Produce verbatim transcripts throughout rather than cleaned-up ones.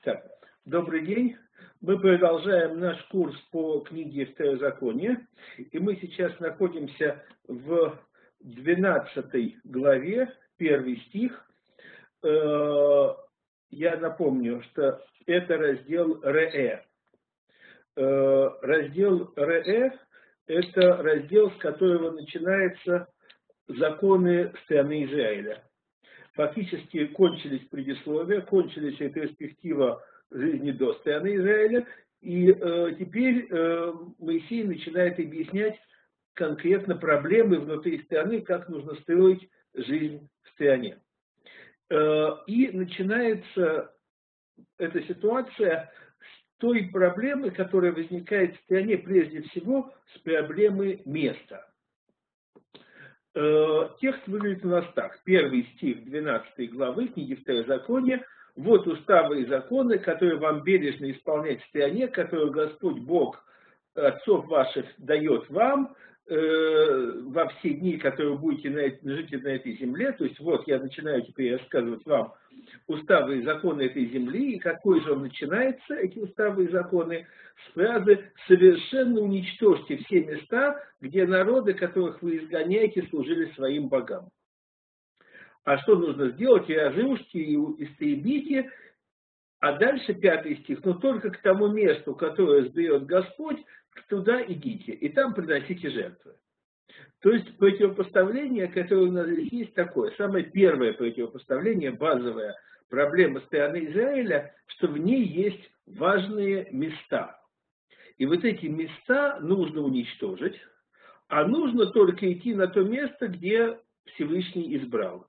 Так, добрый день. Мы продолжаем наш курс по книге Второзакония, и мы сейчас находимся в двенадцатой главе, первый стих. Я напомню, что это раздел Ре. Раздел Ре – это раздел, с которого начинаются законы страны Израиля. Фактически кончились предисловия, кончились и перспектива жизни до страны Израиля, и э, теперь э, Моисей начинает объяснять конкретно проблемы внутри страны, как нужно строить жизнь в стране. Э, и начинается эта ситуация с той проблемы, которая возникает в стране прежде всего с проблемы места. Текст выглядит у нас так. Первый стих двенадцатой главы книги Второзакония. «Вот уставы и законы, которые вам бережно исполнять в стране, которую Господь Бог отцов ваших дает вам э, во все дни, которые будете на, жить на этой земле». То есть вот я начинаю теперь рассказывать вам уставы и законы этой земли. И какой же он начинается, эти уставы и законы, с фразы «совершенно уничтожьте все места, где народы, которых вы изгоняете, служили своим богам». А что нужно сделать? И разрушьте, и истребите. А дальше пятый стих. «Но только к тому месту, которое сберет Господь, туда идите, и там приносите жертвы». То есть противопоставление, которое у нас здесь есть, такое. Самое первое противопоставление, базовая проблема страны Израиля, что в ней есть важные места. И вот эти места нужно уничтожить, а нужно только идти на то место, где Всевышний избрал.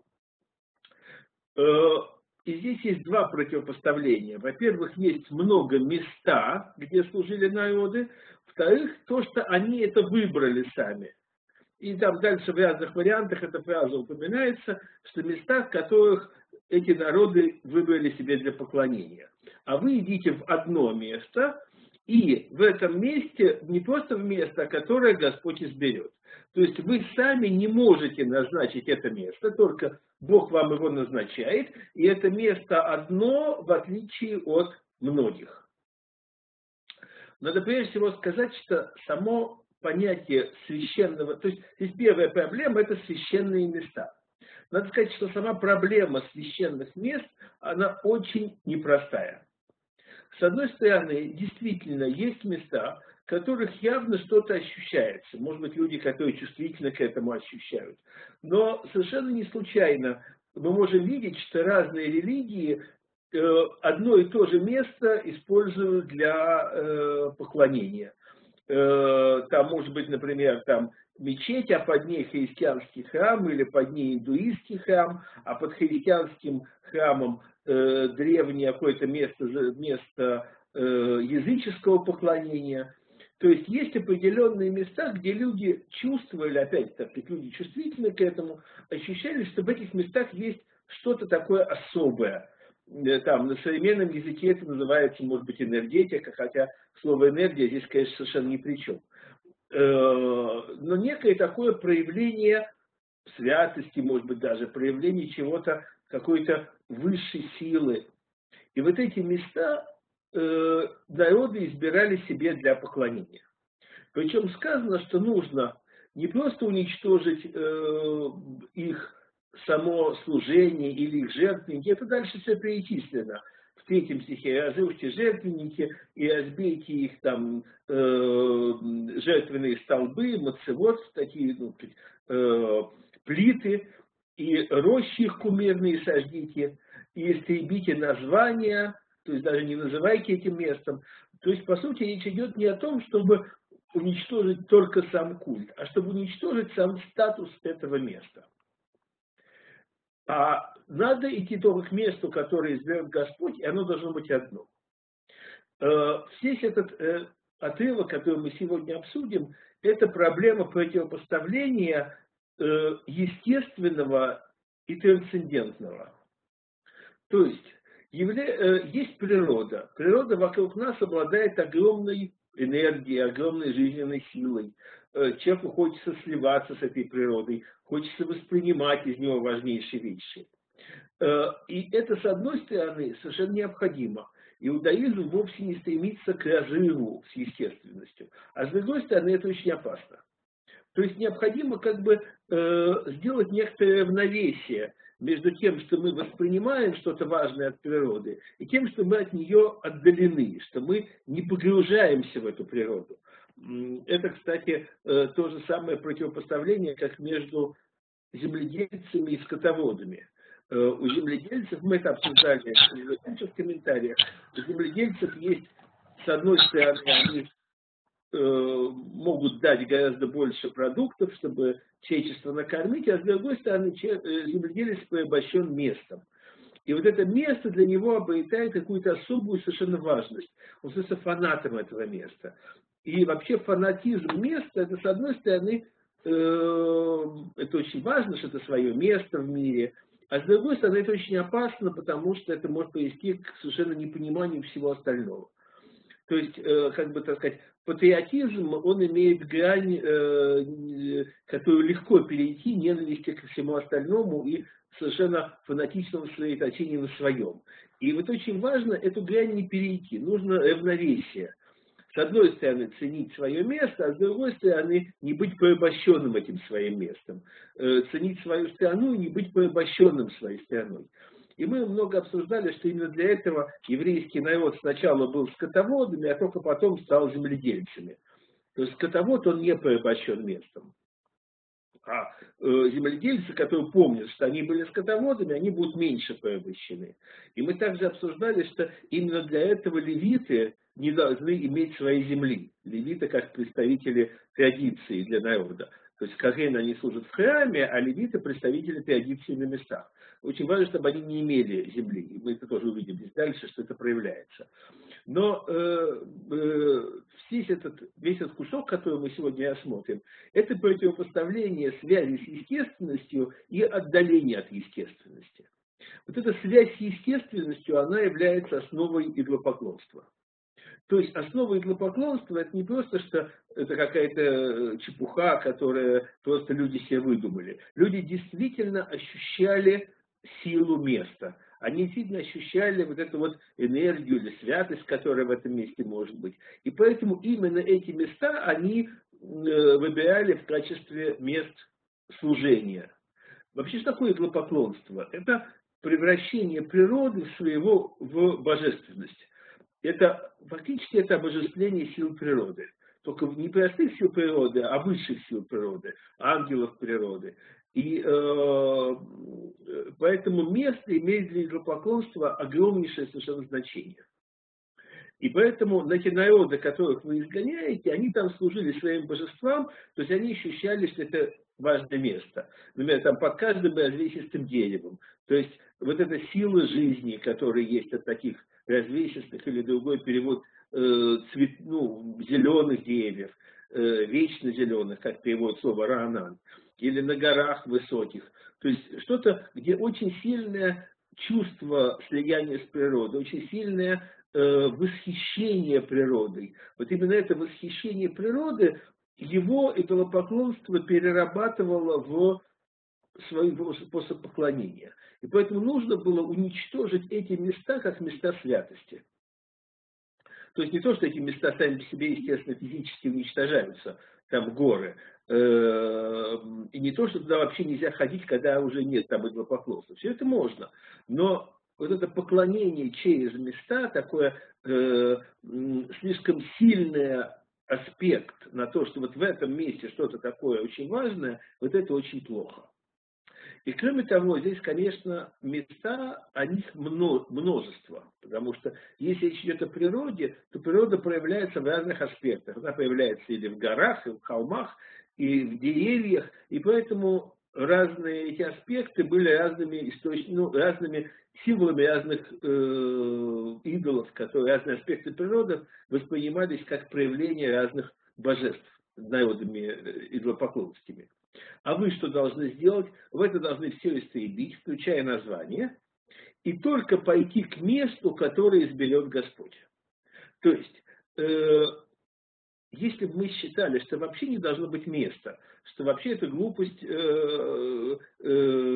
И здесь есть два противопоставления. Во-первых, есть много места, где служили народы. Во-вторых, то, что они это выбрали сами. И там дальше в разных вариантах эта фраза упоминается, что места, в которых эти народы выбрали себе для поклонения. А вы идите в одно место, и в этом месте не просто в место, которое Господь изберет. То есть вы сами не можете назначить это место, только Бог вам его назначает, и это место одно, в отличие от многих. Надо прежде всего сказать, что само понятие священного, то есть здесь первая проблема – это священные места. Надо сказать, что сама проблема священных мест, она очень непростая. С одной стороны, действительно, есть места, в которых явно что-то ощущается. Может быть, люди, которые чувствительно к этому ощущают. Но совершенно не случайно мы можем видеть, что разные религии одно и то же место используют для поклонения. Там может быть, например, там мечеть, а под ней христианский храм, или под ней индуистский храм, а под христианским храмом э, древнее какое-то место, место э, языческого поклонения. То есть есть определенные места, где люди чувствовали, опять-таки, люди чувствительны к этому, ощущали, что в этих местах есть что-то такое особое. Там на современном языке это называется, может быть, энергетика, хотя слово энергия здесь, конечно, совершенно ни при чем. Но некое такое проявление святости, может быть, даже проявление чего-то, какой-то высшей силы. И вот эти места народы избирали себе для поклонения. Причем сказано, что нужно не просто уничтожить их само служение или их жертвенники, это дальше все перечислено. В третьем стихе: разрушьте жертвенники и разбейте их там э, жертвенные столбы, мацевод, такие ну, э, плиты, и рощи их кумирные сожгите, и истребите названия, то есть даже не называйте этим местом. То есть, по сути, речь идет не о том, чтобы уничтожить только сам культ, а чтобы уничтожить сам статус этого места. А надо идти только к месту, которое изберет Господь, и оно должно быть одно. Весь этот отрывок, который мы сегодня обсудим, это проблема противопоставления естественного и трансцендентного. То есть, есть природа. Природа вокруг нас обладает огромной энергией, огромной жизненной силой. Человеку хочется сливаться с этой природой, хочется воспринимать из него важнейшие вещи. И это, с одной стороны, совершенно необходимо. иудаизм вовсе не стремится к разрыву с естественностью. А с другой стороны, это очень опасно. То есть необходимо как бы э, сделать некоторое равновесие между тем, что мы воспринимаем что-то важное от природы, и тем, что мы от нее отдалены, что мы не погружаемся в эту природу. Это, кстати, э, то же самое противопоставление, как между земледельцами и скотоводами. Э, у земледельцев, мы это обсуждали в комментариях, у земледельцев есть, с одной стороны, они могут дать гораздо больше продуктов, чтобы человечество накормить, а с другой стороны, земледелец порабощен местом. И вот это место для него обретает какую-то особую совершенно важность. Он становится фанатом этого места. И вообще фанатизм места, это, с одной стороны, это очень важно, что это свое место в мире, а с другой стороны, это очень опасно, потому что это может привести к совершенно непониманию всего остального. То есть, как бы так сказать, патриотизм, он имеет грань, которую легко перейти, ненависти ко всему остальному и совершенно фанатичному сосредоточению на своем. И вот очень важно эту грань не перейти, нужно равновесие. С одной стороны, ценить свое место, а с другой стороны, не быть порабощенным этим своим местом. Ценить свою страну и не быть порабощенным своей страной. И мы много обсуждали, что именно для этого еврейский народ сначала был скотоводами, а только потом стал земледельцами. То есть скотовод, он не порабощен местом. А э, земледельцы, которые помнят, что они были скотоводами, они будут меньше порабощены. И мы также обсуждали, что именно для этого левиты не должны иметь своей земли. Левиты как представители традиции для народа. То есть коэн они служат в храме, а левиты представители традиции на местах. Очень важно, чтобы они не имели земли. И мы это тоже увидим здесь дальше, что это проявляется. Но э, э, весь, этот, весь этот кусок, который мы сегодня рассмотрим, это противопоставление связи с естественностью и отдаление от естественности. Вот эта связь с естественностью, она является основой идолопоклонства. То есть основа идолопоклонства это не просто, что это какая-то чепуха, которую просто люди себе выдумали. Люди действительно ощущали силу места. Они действительно ощущали вот эту вот энергию или святость, которая в этом месте может быть. И поэтому именно эти места они выбирали в качестве мест служения. Вообще, что такое идолопоклонство? Это превращение природы в своего в божественность. Это фактически это обожествление сил природы. Только не простых сил природы, а высших сил природы, ангелов природы. И э, поэтому место имеет для идолопоклонства огромнейшее совершенно значение. И поэтому на те народы, которых вы изгоняете, они там служили своим божествам, то есть они ощущали, что это важное место. Например, там под каждым развесистым деревом. То есть вот эта сила жизни, которая есть от таких развесистых, или другой перевод э, цвет, ну, зеленых деревьев, э, вечно зеленых, как переводит слово ранан, или на горах высоких. То есть что-то, где очень сильное чувство слияния с природой, очень сильное э, восхищение природой. Вот именно это восхищение природы, его идолопоклонство перерабатывало в свой способ поклонения. И поэтому нужно было уничтожить эти места как места святости. То есть не то, что эти места сами по себе, естественно, физически уничтожаются, там горы, и не то, что туда вообще нельзя ходить, когда уже нет там идолопоклонства. Все это можно. Но вот это поклонение через места, такое э, слишком сильный аспект на то, что вот в этом месте что-то такое очень важное, вот это очень плохо. И кроме того, здесь, конечно, места, о них множество, потому что если речь идет о природе, то природа проявляется в разных аспектах. Она проявляется или в горах, и в холмах, и в деревьях, и поэтому разные эти аспекты были разными, источ... ну, разными символами разных э, идолов, которые разные аспекты природы воспринимались как проявление разных божеств народами идолопоклонскими. А вы что должны сделать? Вы это должны все истребить, включая название, и только пойти к месту, которое изберет Господь. То есть, э, если бы мы считали, что вообще не должно быть места, что вообще это глупость э, э, э,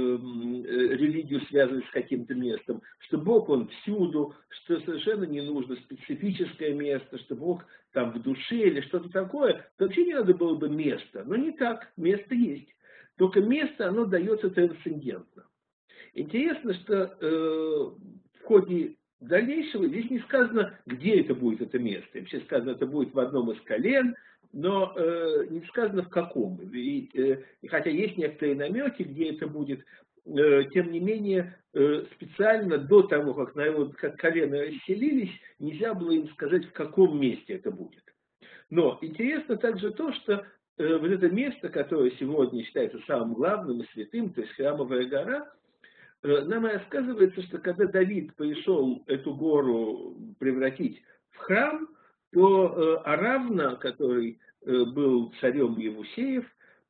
религию связывать с каким-то местом, что Бог, Он всюду, что совершенно не нужно специфическое место, что Бог там в душе или что-то такое, то вообще не надо было бы места. Но не так, место есть. Только место, оно дается трансцендентно. Интересно, что э, в ходе дальнейшего здесь не сказано, где это будет, это место. Вообще сказано, это будет в одном из колен, но э, не сказано в каком. И, э, и хотя есть некоторые намеки, где это будет, э, тем не менее, э, специально до того, как, народ, как колено расселились, нельзя было им сказать, в каком месте это будет. Но интересно также то, что э, вот это место, которое сегодня считается самым главным и святым, то есть Храмовая гора, нам и рассказывается, что когда Давид пришел эту гору превратить в храм, то э, Аравна, который э, был царем Евусеев,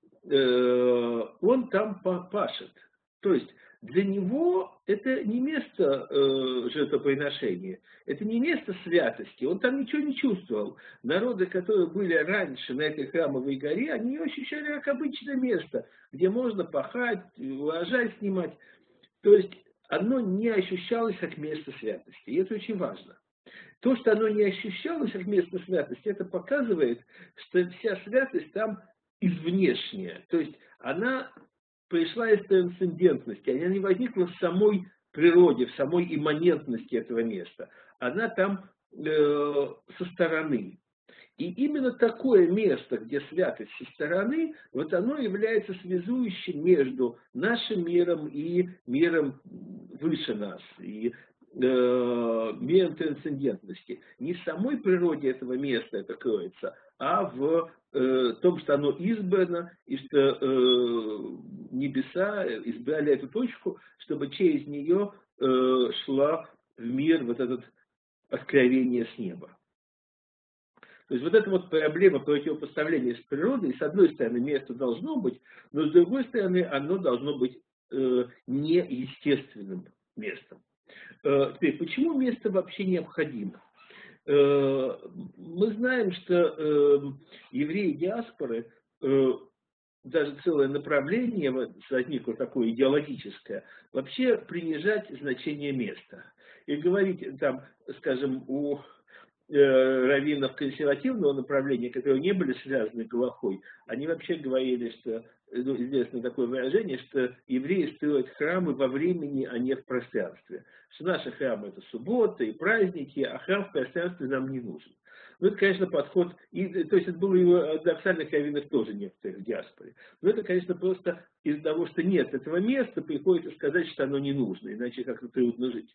э, он там пашет. То есть для него это не место э, жертвоприношения, это не место святости, он там ничего не чувствовал. Народы, которые были раньше на этой храмовой горе, они ее ощущали как обычное место, где можно пахать, урожай снимать. То есть оно не ощущалось как место святости, и это очень важно. То, что оно не ощущалось как место святости, это показывает, что вся святость там извнешняя. То есть она пришла из трансцендентности, она не возникла в самой природе, в самой имманентности этого места. Она там э, со стороны. И именно такое место, где святость со стороны, вот оно является связующим между нашим миром и миром выше нас, и э, миром трансцендентности. Не в самой природе этого места это кроется, а в э, том, что оно избрано, и что э, небеса избрали эту точку, чтобы через нее э, шла в мир вот это откровение с неба. То есть вот эта вот проблема противопоставления с природой, с одной стороны, место должно быть, но с другой стороны, оно должно быть э, неестественным местом. Э, теперь, почему место вообще необходимо? Э, мы знаем, что э, евреи диаспоры, э, даже целое направление возникло такое идеологическое, вообще принижать значение места. И говорить там, скажем, у раввинов консервативного направления, которые не были связаны Галахой, они вообще говорили, что, ну, известно такое выражение, что евреи строят храмы во времени, а не в пространстве. Что наши храмы это суббота и праздники, а храм в пространстве нам не нужен. Ну, это, конечно, подход, и, то есть это было и у ортодоксальных раввинов тоже некоторых в диаспоре. Но это, конечно, просто из-за того, что нет этого места, приходится сказать, что оно не нужно, иначе как-то трудно жить.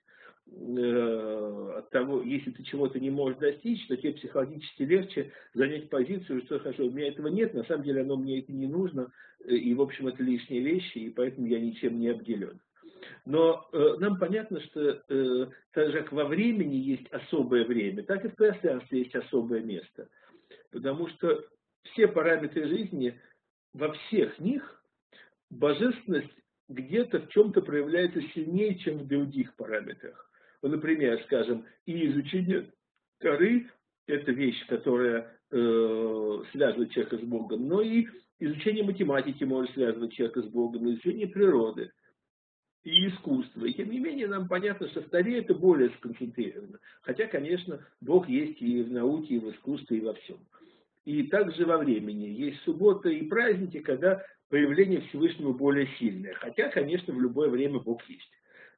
От того, если ты чего-то не можешь достичь, то тебе психологически легче занять позицию, что хорошо, у меня этого нет, на самом деле оно мне это не нужно, и в общем это лишние вещи, и поэтому я ничем не обделен. Но э, нам понятно, что э, так же как во времени есть особое время, так и в пространстве есть особое место. Потому что все параметры жизни, во всех них божественность где-то в чем-то проявляется сильнее, чем в других параметрах. Ну, например, скажем, и изучение Торы – это вещь, которая э, связывает человека с Богом, но и изучение математики может связывать человека с Богом, изучение природы и искусства. И тем не менее, нам понятно, что в Торе это более сконцентрировано. Хотя, конечно, Бог есть и в науке, и в искусстве, и во всем. И также во времени. Есть суббота и праздники, когда проявление Всевышнего более сильное. Хотя, конечно, в любое время Бог есть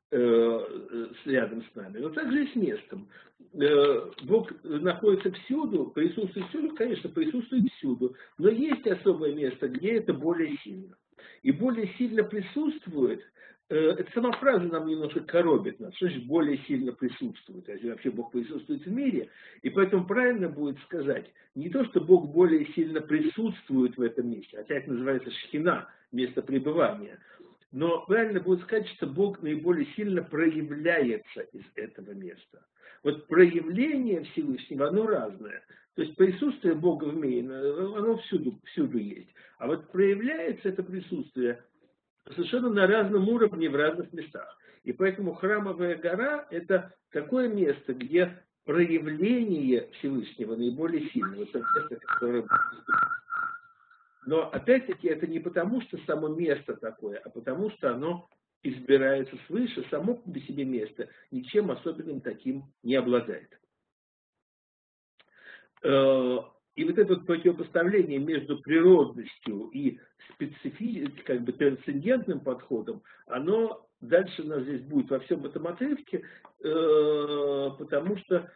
э, рядом с нами. Но также и с местом. Э, Бог находится всюду, присутствует всюду, конечно, присутствует всюду. Но есть особое место, где это более сильно. И более сильно присутствует. Эта сама фраза нам немножко коробит нас, что значит более сильно присутствует, если вообще Бог присутствует в мире, и поэтому правильно будет сказать не то, что Бог более сильно присутствует в этом месте, хотя это называется шхина, место пребывания, но правильно будет сказать, что Бог наиболее сильно проявляется из этого места. Вот проявление Всевышнего, оно разное. То есть присутствие Бога в мире, оно всюду, всюду есть. А вот проявляется это присутствие совершенно на разном уровне в разных местах. И поэтому Храмовая гора – это такое место, где проявление Всевышнего наиболее сильное. Это место, которое... Но опять-таки это не потому, что само место такое, а потому что оно избирается свыше, само по себе место ничем особенным таким не обладает. И вот это вот противопоставление между природностью и специфическим, как бы трансцендентным подходом, оно дальше у нас здесь будет во всем этом отрывке, потому что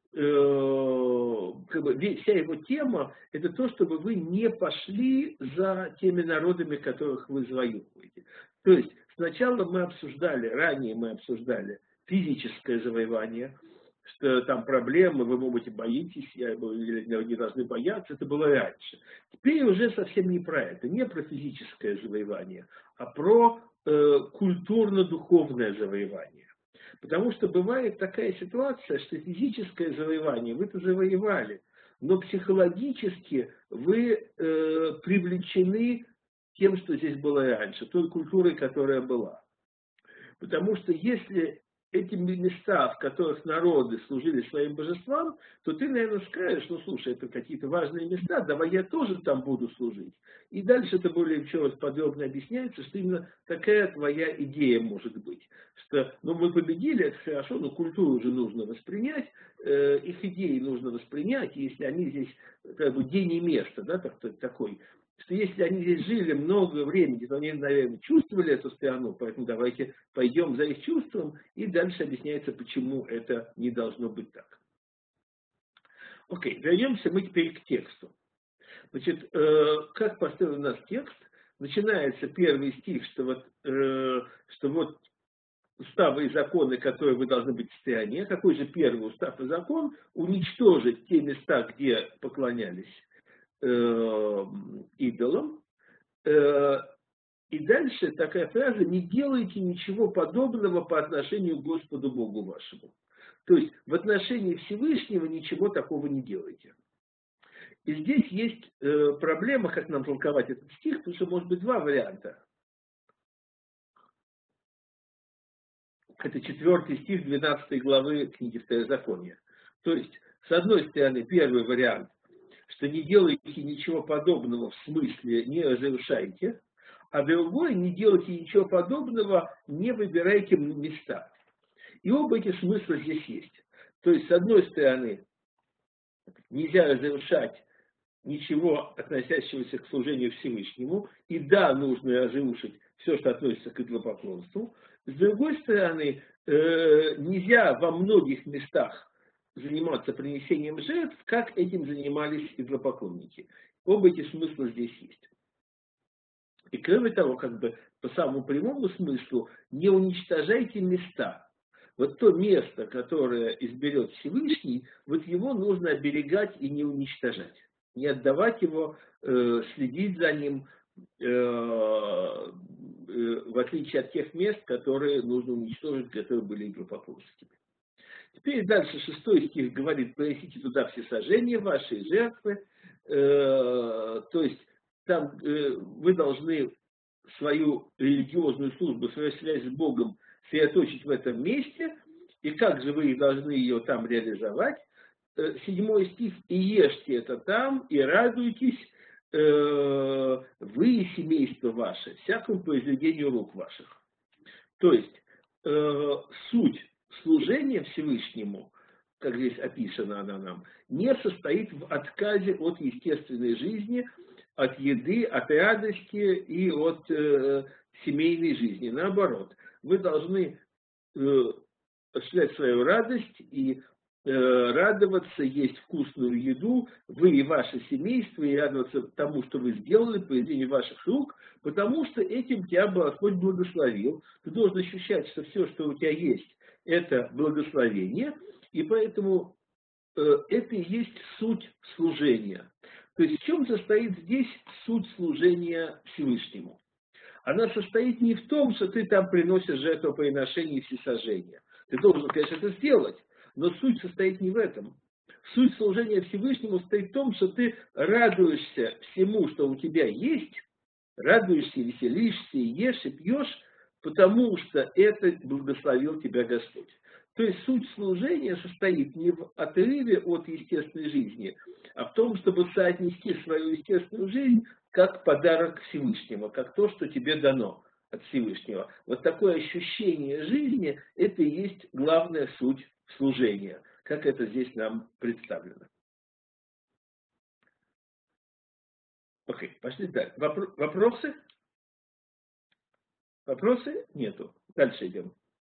как бы, вся его тема – это то, чтобы вы не пошли за теми народами, которых вы завоевываете. То есть сначала мы обсуждали, ранее мы обсуждали физическое завоевание, что там проблемы, вы, можете боитесь, или не должны бояться, это было раньше. Теперь уже совсем не про это, не про физическое завоевание, а про э, культурно-духовное завоевание. Потому что бывает такая ситуация, что физическое завоевание вы-то завоевали, но психологически вы э, привлечены тем, что здесь было раньше, той культурой, которая была. Потому что если эти места, в которых народы служили своим божествам, то ты, наверное, скажешь, ну, слушай, это какие-то важные места, давай я тоже там буду служить. И дальше это более еще раз подробно объясняется, что именно такая твоя идея может быть. Что, ну, мы победили, это хорошо, но культуру же нужно воспринять, э, их идеи нужно воспринять, если они здесь, как бы, день и место, да, так, такой, что если они здесь жили много времени, то они, наверное, чувствовали эту страну, поэтому давайте пойдем за их чувством, и дальше объясняется, почему это не должно быть так. Окей, вернемся мы теперь к тексту. Значит, э, как построен у нас текст? Начинается первый стих, что вот, э, что вот уставы и законы, которые вы должны быть в стране. Какой же первый устав и закон? Уничтожить те места, где поклонялись Э, идолам. Э, и дальше такая фраза: не делайте ничего подобного по отношению к Господу Богу вашему. То есть в отношении Всевышнего ничего такого не делайте. И здесь есть э, проблема, как нам толковать этот стих, потому что может быть два варианта. Это четвертый стих двенадцатой главы книги Второзакония. То есть, с одной стороны, первый вариант, что не делайте ничего подобного, в смысле не разрушайте, а другой, не делайте ничего подобного, не выбирайте места. И оба эти смысла здесь есть. То есть, с одной стороны, нельзя разрушать ничего, относящегося к служению Всевышнему, и да, нужно разрушить все, что относится к идолопоклонству. С другой стороны, нельзя во многих местах заниматься принесением жертв, как этим занимались идолопоклонники. Оба эти смысла здесь есть. И кроме того, как бы по самому прямому смыслу, не уничтожайте места. Вот то место, которое изберет Всевышний, вот его нужно оберегать и не уничтожать. Не отдавать его, э, следить за ним, э, э, в отличие от тех мест, которые нужно уничтожить, которые были идолопоклонскими. Теперь дальше шестой стих говорит: принесите туда все сожжения ваши и жертвы. Э, то есть там э, вы должны свою религиозную службу, свою связь с Богом сосредоточить в этом месте. И как же вы должны ее там реализовать? Э, седьмой стих: и ешьте это там, и радуйтесь, э, вы и семейство ваше, всякому произведению рук ваших. То есть э, суть служение Всевышнему, как здесь описано она нам, не состоит в отказе от естественной жизни, от еды, от радости и от э, семейной жизни. Наоборот, вы должны э, осуществлять свою радость и э, радоваться, есть вкусную еду, вы и ваше семейство, и радоваться тому, что вы сделали, произведению ваших рук, потому что этим тебя Господь благословил. Ты должен ощущать, что все, что у тебя есть, это благословение, и поэтому э, это и есть суть служения. То есть в чем состоит здесь суть служения Всевышнему? Она состоит не в том, что ты там приносишь жертвоприношение и всесожжения. Ты должен, конечно, это сделать, но суть состоит не в этом. Суть служения Всевышнему состоит в том, что ты радуешься всему, что у тебя есть, радуешься, веселишься, и ешь, и пьешь, потому что это благословил тебя Господь. То есть суть служения состоит не в отрыве от естественной жизни, а в том, чтобы соотнести свою естественную жизнь как подарок Всевышнего, как то, что тебе дано от Всевышнего. Вот такое ощущение жизни, это и есть главная суть служения, как это здесь нам представлено. Окей, пошли дальше. Вопро- вопросы? Вопросы? Нету. Дальше идем.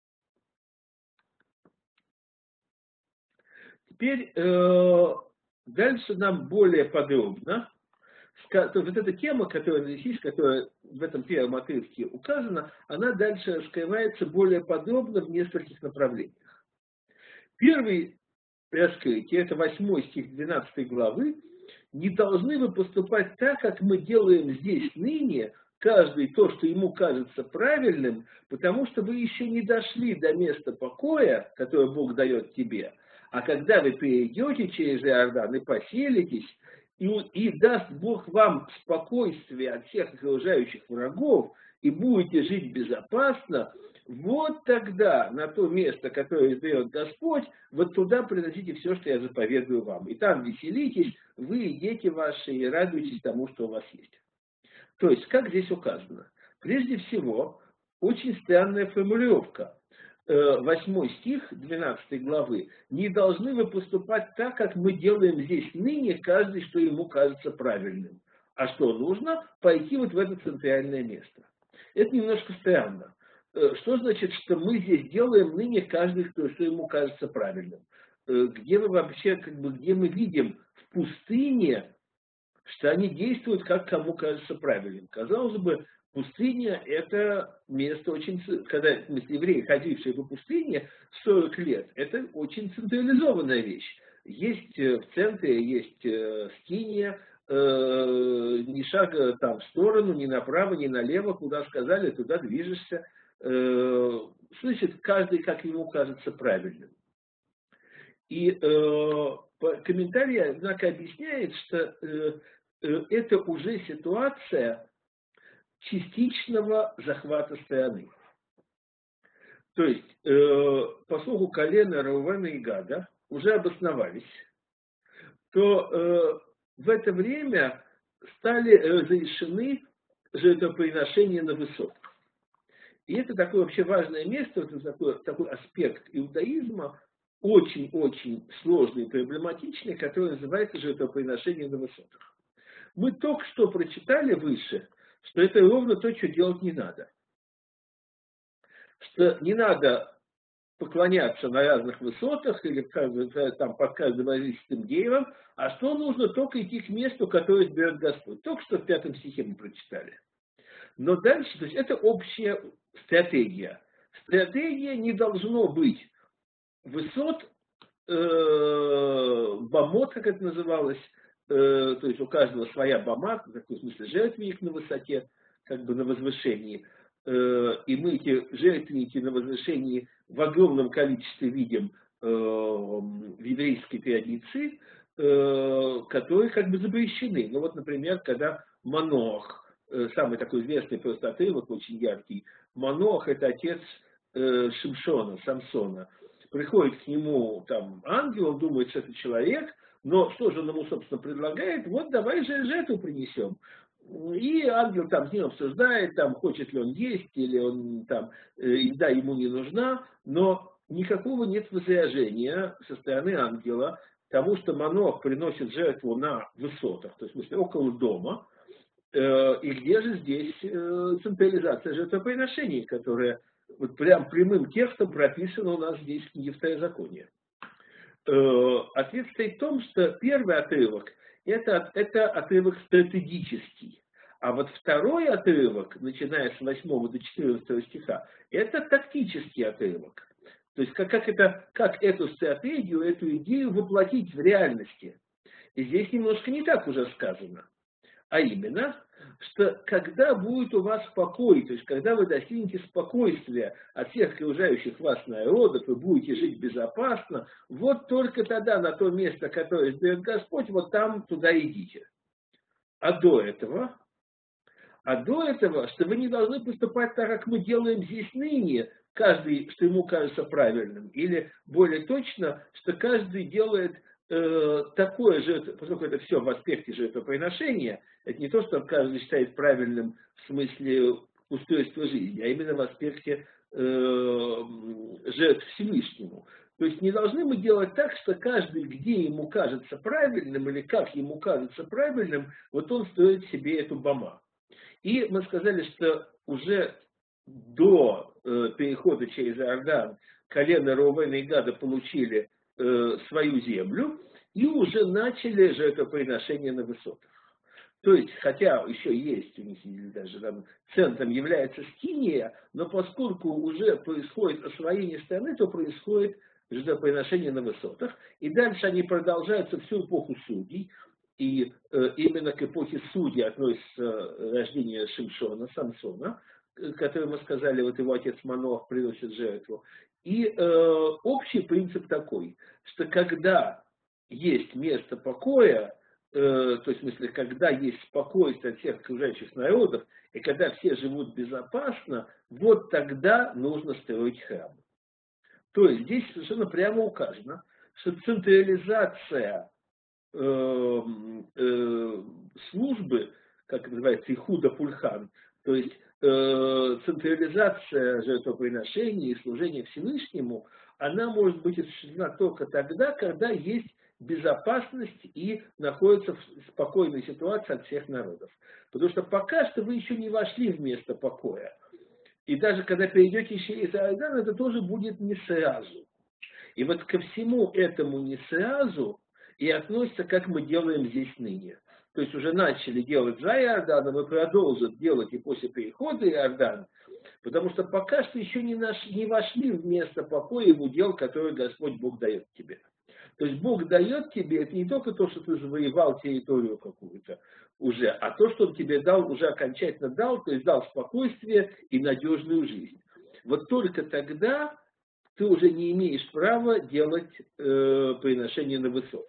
Теперь э, дальше нам более подробно, вот эта тема, которая здесь есть, которая в этом первом отрывке указана, она дальше раскрывается более подробно в нескольких направлениях. Первый раскрытие, это восьмой стих двенадцатой главы, не должны вы поступать так, как мы делаем здесь ныне, каждый то, что ему кажется правильным, потому что вы еще не дошли до места покоя, которое Бог дает тебе. А когда вы перейдете через Иордан и поселитесь, и, и даст Бог вам спокойствие от всех окружающих врагов, и будете жить безопасно, вот тогда на то место, которое дает Господь, вот туда приносите все, что я заповедую вам. И там веселитесь, вы и дети ваши, и радуйтесь тому, что у вас есть. То есть, как здесь указано? Прежде всего, очень странная формулировка. Восьмой стих двенадцатой главы. Не должны вы поступать так, как мы делаем здесь ныне, каждый, что ему кажется правильным. А что нужно? Пойти вот в это центральное место. Это немножко странно. Что значит, что мы здесь делаем ныне каждый, что ему кажется правильным? Где мы вообще, как бы, где мы видим в пустыне, что они действуют, как кому кажется правильным? Казалось бы, пустыня – это место очень, когда в смысле, евреи, ходившие по пустыне сорок лет, это очень централизованная вещь. Есть в центре, есть скиния, э, ни шага там в сторону, ни направо, ни налево, куда сказали, туда движешься. Э, слышит каждый, как ему кажется правильным. И э, комментарий, однако, объясняет, что э, э, это уже ситуация частичного захвата страны. То есть, э, поскольку колено Реувена и Гада уже обосновались, то э, в это время стали разрешены жертвоприношения на высотах. И это такое вообще важное место, это такой, такой аспект иудаизма, очень-очень сложный и проблематичный, который называется жертвоприношение на высотах. Мы только что прочитали выше, что это ровно то, что делать не надо. Что не надо поклоняться на разных высотах или там, под каждым различным деревом, а что нужно только идти к месту, которое изберет Господь. Только что в пятом стихе мы прочитали. Но дальше, то есть это общая стратегия. Стратегия не должно быть высот, э, бамот, как это называлось, э, то есть у каждого своя бама, в таком смысле жертвенник на высоте, как бы на возвышении. Э, и мы эти жертвенники на возвышении в огромном количестве видим э, в еврейской традиции, э, которые как бы запрещены. Ну вот, например, когда Маноах, э, самый такой известный просто отрывок, очень яркий, Маноах — это отец э, Шимшона, Самсона. Приходит к нему там ангел, он думает, что это человек, но что же он ему, собственно, предлагает? Вот давай же жертву принесем. И ангел там с ним обсуждает, там, хочет ли он есть, или он там, э, еда ему не нужна, но никакого нет возражения со стороны ангела тому, что Маноах приносит жертву на высотах, то есть, в смысле, около дома. Э, и где же здесь э, централизация жертвоприношений, которая вот прям прямым текстом прописано у нас здесь в книге Второзакония. Э, ответ стоит в том, что первый отрывок это, это отрывок стратегический, а вот второй отрывок, начиная с восьмого до четырнадцатого стиха, это тактический отрывок. То есть как, как, это, как эту стратегию, эту идею воплотить в реальности. И здесь немножко не так уже сказано. А именно, что когда будет у вас покой, то есть когда вы достигнете спокойствия от всех окружающих вас народов, вы будете жить безопасно, вот только тогда на то место, которое изберет Господь, вот там туда идите. А до этого, А до этого, что вы не должны поступать так, как мы делаем здесь ныне, каждый, что ему кажется правильным. Или более точно, что каждый делает э, такое же, поскольку это все в аспекте жертвоприношения, это не то, что каждый считает правильным в смысле устройства жизни, а именно в аспекте э, жертв Всевышнему. То есть не должны мы делать так, что каждый, где ему кажется правильным, или как ему кажется правильным, вот он строит себе эту бама. И мы сказали, что уже до э, перехода через Иордан колено Рувена и Гада получили э, свою землю и уже начали жертвоприношение на высотах. То есть, хотя еще есть, у них даже там центром является Скиния, но поскольку уже происходит освоение страны, то происходит жертвоприношение на высотах. И дальше они продолжаются всю эпоху судей. И э, именно к эпохе судей относится э, рождение Шимшона, Самсона, э, который мы сказали, вот его отец Манох приносит жертву. И э, общий принцип такой, что когда есть место покоя, э, то есть в смысле, когда есть спокойствие от всех окружающих народов, и когда все живут безопасно, вот тогда нужно строить храм. То есть здесь совершенно прямо указано, что централизация Э, э, службы, как называется, Ихуда Пульхан, то есть э, централизация жертвоприношений и служения Всевышнему, она может быть осуществлена только тогда, когда есть безопасность и находится в спокойной ситуации от всех народов. Потому что пока что вы еще не вошли в место покоя. И даже когда перейдете через Иордан, это тоже будет не сразу. И вот ко всему этому не сразу и относится, как мы делаем здесь ныне. То есть уже начали делать за Иорданом и продолжат делать и после перехода Иордана, потому что пока что еще не, наш, не вошли в место покоя и в удел, который Господь Бог дает тебе. То есть Бог дает тебе, это не только то, что ты завоевал территорию какую-то уже, а то, что Он тебе дал, уже окончательно дал, то есть дал спокойствие и надежную жизнь. Вот только тогда ты уже не имеешь права делать э, приношение на высотах.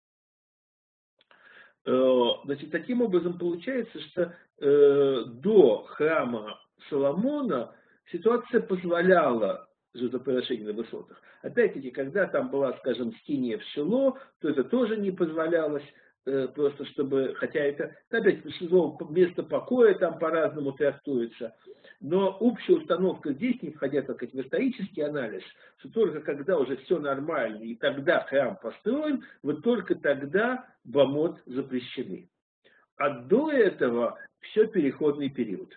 Значит, таким образом получается, что э, до храма Соломона ситуация позволяла жертвоприношение на высотах. Опять-таки, когда там была, скажем, скиния в Шило, то это тоже не позволялось, э, просто чтобы, хотя это, опять, место покоя там по-разному трактуется. Но общая установка здесь, не входя так сказать, в исторический анализ, что только когда уже все нормально, и тогда храм построен, вот только тогда бамот запрещены. А до этого все переходный период.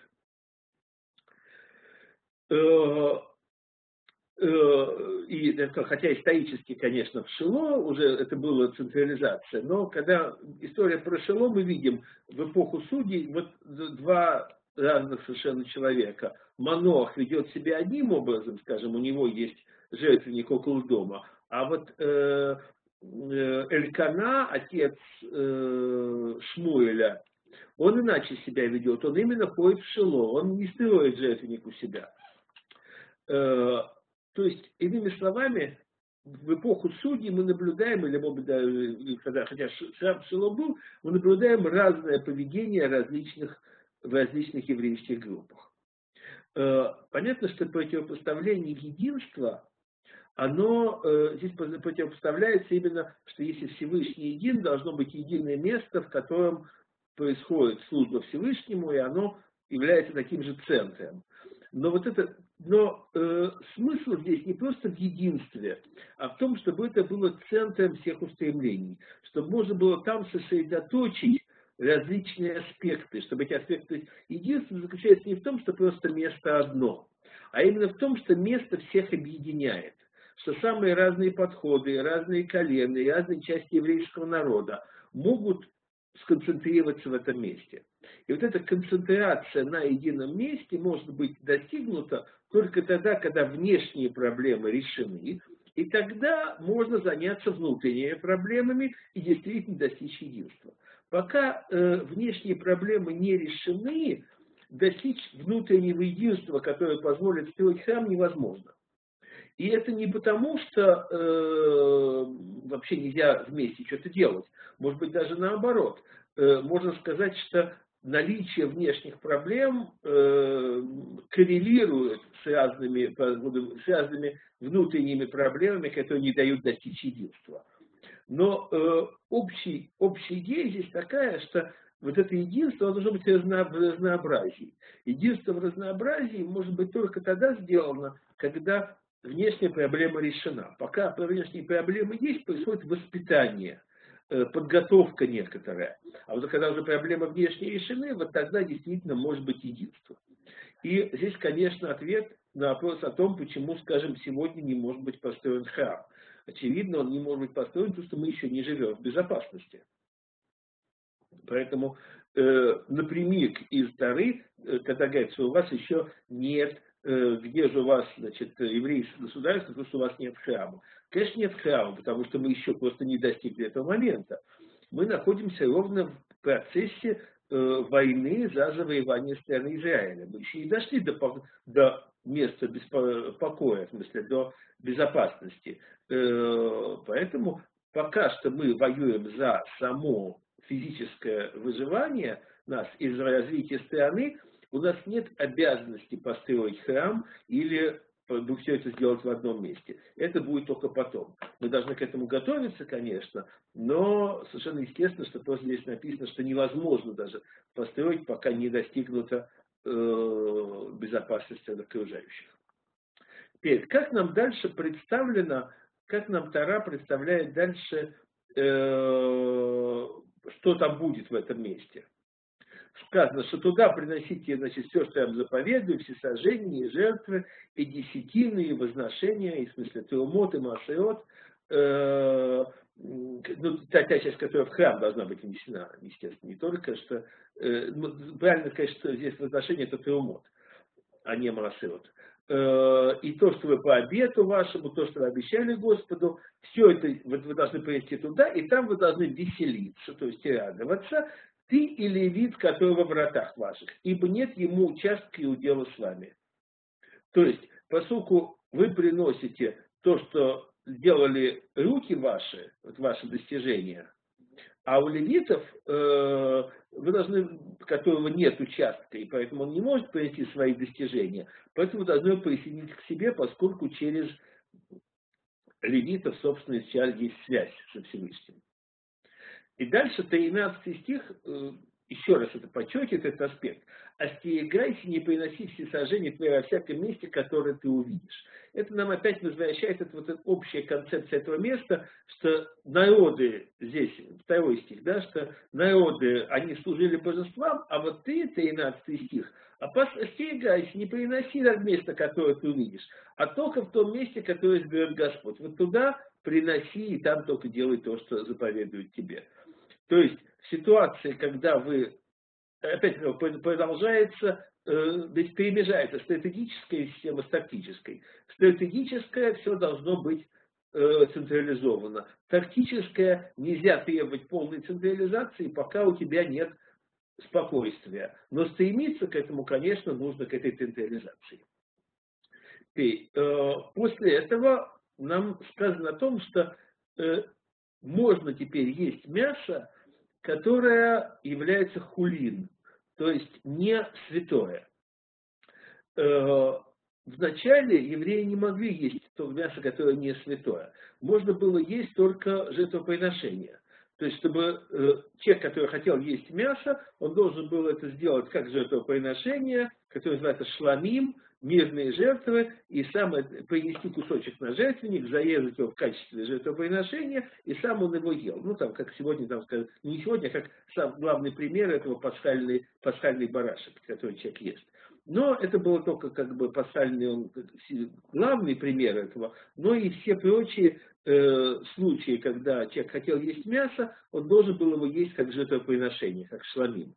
И, хотя исторически, конечно, в Шило уже это была централизация, но когда история про Шило, мы видим в эпоху судей вот два разных совершенно человека. Манох ведет себя одним образом, скажем, у него есть жертвенник около дома, а вот э, э, Элькана, отец э, Шмуэля, он иначе себя ведет, он именно ходит в Шило, он не строит жертвенник у себя. Э, то есть, иными словами, в эпоху судей мы наблюдаем, или, может быть, даже, когда, хотя храм Шило был, мы наблюдаем разное поведение различных в различных еврейских группах. Понятно, что противопоставление единства, оно здесь противопоставляется именно, что если Всевышний един, должно быть единое место, в котором происходит служба Всевышнему, и оно является таким же центром. Но вот это, но э, смысл здесь не просто в единстве, а в том, чтобы это было центром всех устремлений, чтобы можно было там сосредоточить различные аспекты, чтобы эти аспекты... Единство заключается не в том, что просто место одно, а именно в том, что место всех объединяет, что самые разные подходы, разные колены, разные части еврейского народа могут сконцентрироваться в этом месте. И вот эта концентрация на едином месте может быть достигнута только тогда, когда внешние проблемы решены, и тогда можно заняться внутренними проблемами и действительно достичь единства. Пока э, внешние проблемы не решены, достичь внутреннего единства, которое позволит строить храм, невозможно. И это не потому, что э, вообще нельзя вместе что-то делать. Может быть, даже наоборот. Э, можно сказать, что наличие внешних проблем э, коррелирует с разными, с разными внутренними проблемами, которые не дают достичь единства. Но э, общий, общая идея здесь такая, что вот это единство оно должно быть разно, в разнообразии. Единство в разнообразии может быть только тогда сделано, когда внешняя проблема решена. Пока внешние проблемы есть, происходит воспитание, э, подготовка некоторая. А вот когда уже проблемы внешние решены, вот тогда действительно может быть единство. И здесь, конечно, ответ на вопрос о том, почему, скажем, сегодня не может быть построен храм. Очевидно, он не может быть построен, потому что мы еще не живем в безопасности. Поэтому э, напрямик из Торы, э, когда говорится, у вас еще нет, э, где же у вас, значит, еврейское государство, потому что у вас нет храма. Конечно, нет храма, потому что мы еще просто не достигли этого момента. Мы находимся ровно в процессе э, войны за завоевание страны Израиля. Мы еще не дошли до, до места покоя, в смысле, до безопасности. Э, поэтому пока что мы воюем за само физическое выживание нас из развития страны, у нас нет обязанности построить храм или все это сделать в одном месте. Это будет только потом. Мы должны к этому готовиться, конечно, но совершенно естественно, что просто здесь написано, что невозможно даже построить, пока не достигнута э, безопасность от окружающих. Теперь, как нам дальше представлено, как нам Тора представляет дальше, э, что там будет в этом месте. Сказано, что туда приносите, значит, все, что я вам заповедую, все сожжения, и жертвы, и десятины, и возношения, и в смысле теумот, и маасерот, э, ну, та, та часть, которая в храм должна быть внесена, естественно, не только, что, э, правильно сказать, что здесь возношение это теумот, а не маасерот. Э, и то, что вы по обету вашему, то, что вы обещали Господу, все это вы, вы должны принести туда, и там вы должны веселиться, то есть и радоваться, ты и левит, который во вратах ваших, ибо нет ему участка и удела с вами. То есть, поскольку вы приносите то, что сделали руки ваши, вот ваши достижения, а у левитов, э, вы должны, которого нет участка, и поэтому он не может принести свои достижения, поэтому вы должны его присоединить к себе, поскольку через левитов, собственно, сейчас есть связь со Всевышним. И дальше тринадцатый стих, еще раз это подчеркивает, этот аспект. «Остерегайся, не приноси все сожжения твои во всяком месте, которое ты увидишь». Это нам опять возвращает это, вот эта общая концепция этого места, что народы, здесь второй стих, да, что народы, они служили божествам, а вот ты, тринадцатый стих, остерегайся, не приноси в место, которое ты увидишь, а только в том месте, которое изберет Господь. Вот туда приноси, и там только делай то, что заповедует тебе. То есть в ситуации, когда вы, опять продолжается, э, ведь перемежается стратегическая система с тактической. Стратегическое все должно быть э, централизовано. Тактическое нельзя требовать полной централизации, пока у тебя нет спокойствия. Но стремиться к этому, конечно, нужно к этой централизации. И, э, после этого нам сказано о том, что э, можно теперь есть мясо, которое является хулин, то есть не святое. Э, вначале евреи не могли есть то мясо, которое не святое. Можно было есть только жертвоприношение. То есть, чтобы э, человек, который хотел есть мясо, он должен был это сделать как жертвоприношение, которое называется шламим, мирные жертвы, и сам принести кусочек на жертвенник, зарезать его в качестве жертвоприношения, и сам он его ел. Ну, там, как сегодня, там сказать, не сегодня, а как сам главный пример этого пасхальный, пасхальный барашек, который человек ест. Но это было только как бы пасхальный, он, главный пример этого, но и все прочие э, случаи, когда человек хотел есть мясо, он должен был его есть как жертвоприношение, как шламим.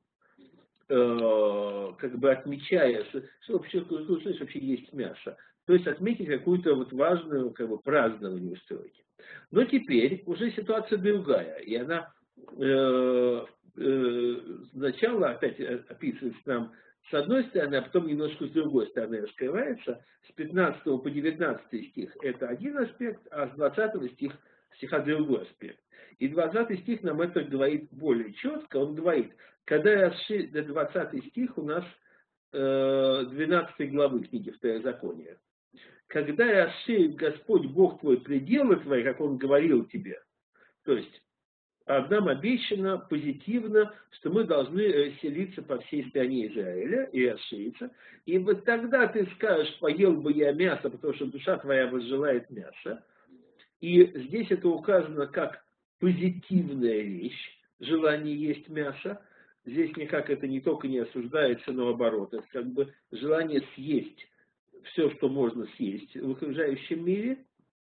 Как бы отмечая, что вообще, что вообще есть мясо. То есть отметить какую-то вот важную как бы празднование устроить. Но теперь уже ситуация другая. И она э, э, сначала опять описывается нам с одной стороны, а потом немножко с другой стороны раскрывается. С пятнадцатого по девятнадцатый стих это один аспект, а с двадцатого стих стиха другой аспект. И двадцатый стих нам это говорит более четко. Он говорит, когда расширить до двадцатый стих у нас э, двенадцатой главы книги Второзакония. Когда расширит Господь Бог твой пределы твои, как Он говорил тебе, то есть а нам обещано позитивно, что мы должны селиться по всей стране Израиля и расшириться. И вот тогда ты скажешь, поел бы я мясо, потому что душа твоя возжелает мяса. И здесь это указано как позитивная вещь, желание есть мясо. Здесь никак это не только не осуждается, но наоборот. Это как бы желание съесть все, что можно съесть в окружающем мире.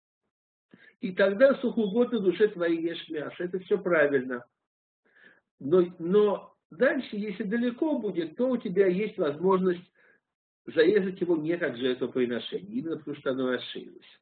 И тогда сухоугодно душе твоей ешь мясо. Это все правильно. Но, но дальше, если далеко будет, то у тебя есть возможность зарезать его не как жертвоприношение, именно потому что оно расширилось.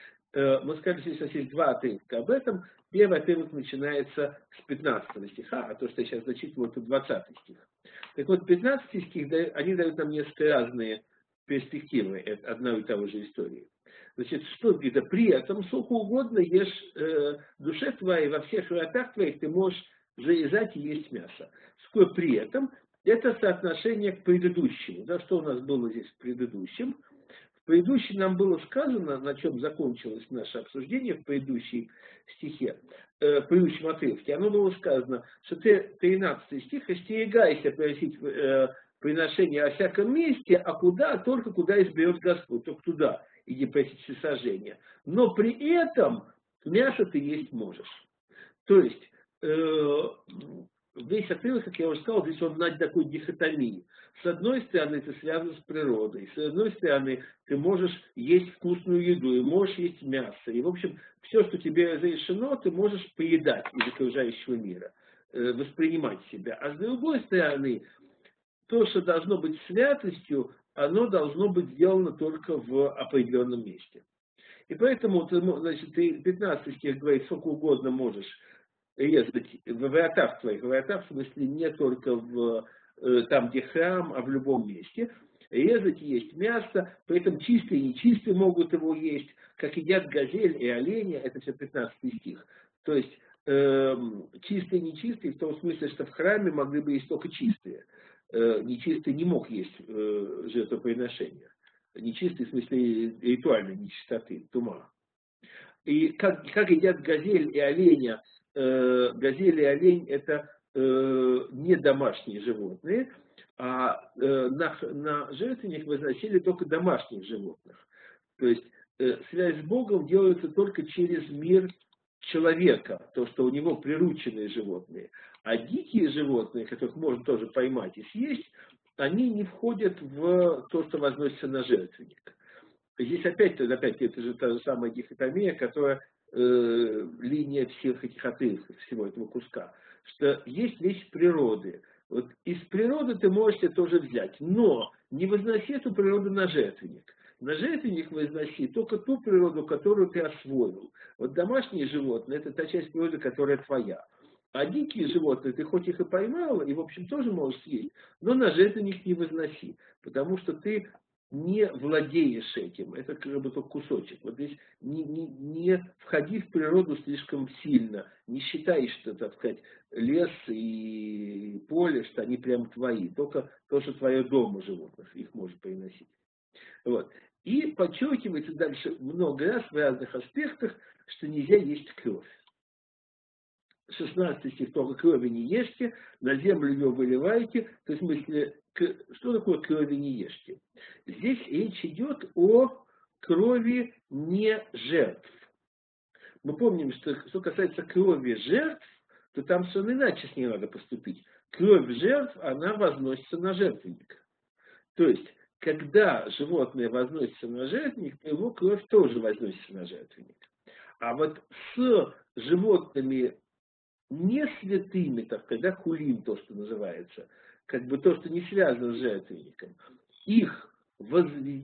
Мы сказали, что здесь есть два отрывка об этом. Первый отрывок начинается с пятнадцатого стиха, а то, что я сейчас зачитываю, это двадцатый стих. Так вот, пятнадцатый стих, они дают нам несколько разные перспективы одной и той же истории. Значит, что где-то при этом сколько угодно ешь э, душе твоей, во всех вратах твоих ты можешь зарезать и есть мясо. Сколько при этом, это соотношение к предыдущему. Да, что у нас было здесь в предыдущем? В предыдущем нам было сказано, на чем закончилось наше обсуждение в предыдущей стихе, э, в предыдущем отрывке. Оно было сказано, что ты, тринадцатый стих, остерегайся просить э, приношение о всяком месте, а куда? Только куда изберет Господь, только туда иди просить всесожжения. Но при этом мясо ты есть можешь. То есть, э, весь отрывок, как я уже сказал, здесь он на такой дихотомии. С одной стороны, это связано с природой. С одной стороны, ты можешь есть вкусную еду, и можешь есть мясо. И, в общем, все, что тебе разрешено, ты можешь поедать из окружающего мира, э, воспринимать себя. А с другой стороны, то, что должно быть святостью, оно должно быть сделано только в определенном месте. И поэтому, значит, ты пятнадцатый стих говорит, сколько угодно можешь резать в вратах твоих, в вратах, в смысле, не только в, там, где храм, а в любом месте. Резать есть мясо, при этом чистые и нечистые могут его есть, как едят газель и оленя, это все пятнадцатый стих. То есть, э, чистые и нечистые в том смысле, что в храме могли бы есть только чистые. Нечистый не мог есть э, жертвоприношения. Нечистый в смысле ритуальной нечистоты, тума. И как, как едят газель и оленя, э, газель и олень это э, не домашние животные, а э, на, на жертвенник возносили только домашних животных. То есть э, связь с Богом делается только через мир человека, то, что у него прирученные животные. А дикие животные, которых можно тоже поймать и съесть, они не входят в то, что возносится на жертвенник. Здесь опять, опять это же та же самая дихотомия, которая э, линия всех этих отрывков, всего этого куска. Что есть вещь природы. Вот из природы ты можешь это тоже взять, но не возноси эту природу на жертвенник. На жертвенник возноси только ту природу, которую ты освоил. Вот домашние животные – это та часть природы, которая твоя. А дикие животные, ты хоть их и поймал, и в общем тоже можешь съесть, но на жертвенник не возноси, потому что ты не владеешь этим, это как бы только кусочек. Вот здесь не, не, не входи в природу слишком сильно, не считай, что, так сказать, лес и поле, что они прям твои, только то, что твое дома животных, их можно приносить. Вот. И подчеркивается дальше много раз в разных аспектах, что нельзя есть кровь. шестнадцатый стих, только крови не ешьте, на землю ее выливайте. То есть, в смысле, что такое крови не ешьте? Здесь речь идет о крови не жертв. Мы помним, что что касается крови жертв, то там совершенно иначе с ней надо поступить. Кровь жертв, она возносится на жертвенник. То есть, когда животное возносится на жертвенник, то его кровь тоже возносится на жертвенник. А вот с животными не святыми, так сказать, да, хулим, то, что называется, как бы то, что не связано с жертвенником, их возв...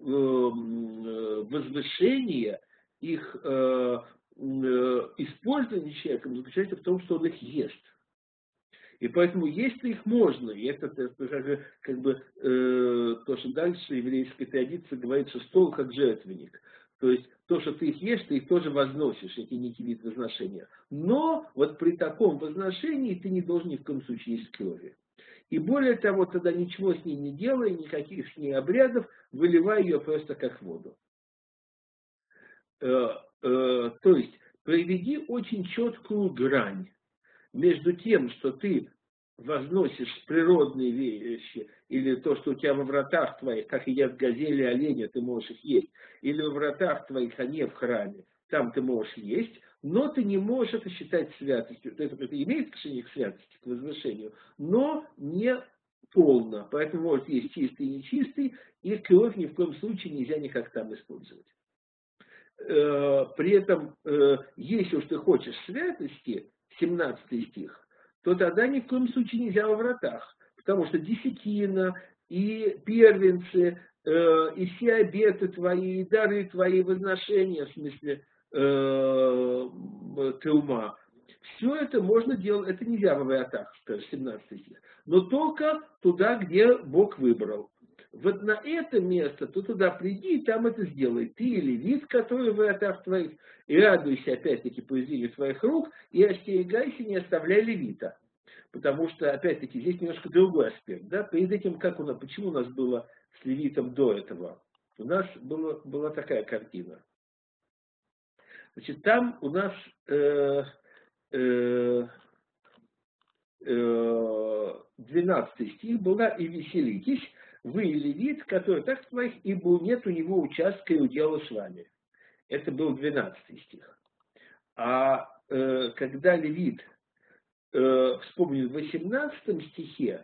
возвышение, их э, э, использование человеком заключается в том, что он их ест. И поэтому есть-то их можно, и это, это как бы э, то, что дальше еврейская традиция говорит, что стол как жертвенник. То есть то, что ты их ешь, ты их тоже возносишь, эти некий вид возношения. Но вот при таком возношении ты не должен ни в коем случае есть крови. И более того, тогда ничего с ней не делай, никаких с ней обрядов, выливай ее просто как воду. Э, э, то есть проведи очень четкую грань между тем, что ты возносишь природные вещи, или то, что у тебя во вратах твоих, как едят газели, оленя, ты можешь их есть, или во вратах твоих, а не в храме, там ты можешь есть, но ты не можешь это считать святостью. Это, это имеет отношение к святости, к возвышению, но не полно. Поэтому может есть чистый и нечистый, и кровь ни в коем случае нельзя никак там использовать. При этом, если уж ты хочешь святости, семнадцатый стих, то тогда ни в коем случае нельзя во вратах, потому что десятина и первенцы, и все обеты твои, и дары твои, возношения, в смысле теума, все это можно делать, это нельзя во вратах, семнадцатый стих, но только туда, где Бог выбрал. Вот на это место ты туда приди и там это сделай. Ты и левит, который в вратах твоих, и радуйся опять-таки произведению твоих рук, и остерегайся, не оставляй левита. Потому что, опять-таки, здесь немножко другой аспект. Да? Перед этим, как у нас, почему у нас было с левитом до этого? У нас было, была такая картина. Значит, там у нас э, э, э, двенадцатый стих была «И веселитесь, вы левит, который так твоих, ибо нет у него участка и удела с вами». Это был двенадцатый стих. А э, когда левит э, вспомнил в восемнадцатом стихе,